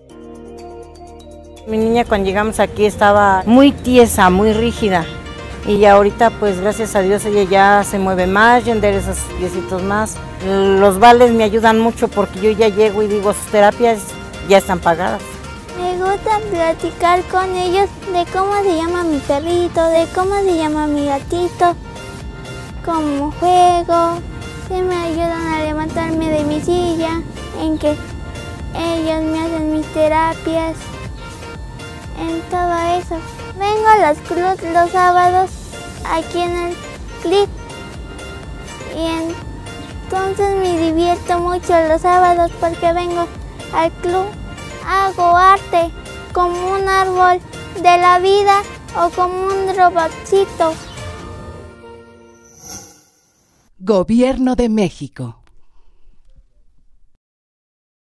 Mi niña cuando llegamos aquí estaba muy tiesa, muy rígida. Y ya ahorita, pues gracias a Dios, ella ya se mueve más, ya endereza esos piecitos más. Los vales me ayudan mucho porque yo ya llego y digo, sus terapias ya están pagadas. Me gusta platicar con ellos de cómo se llama mi perrito, de cómo se llama mi gatito, cómo juego. Se me ayudan a levantarme de mi silla, en que ellos me hacen mis terapias, en todo eso. Vengo a las clubs los sábados aquí en el CLIC y entonces me divierto mucho los sábados porque vengo al club. Hago arte como un árbol de la vida o como un robotcito. Gobierno de México.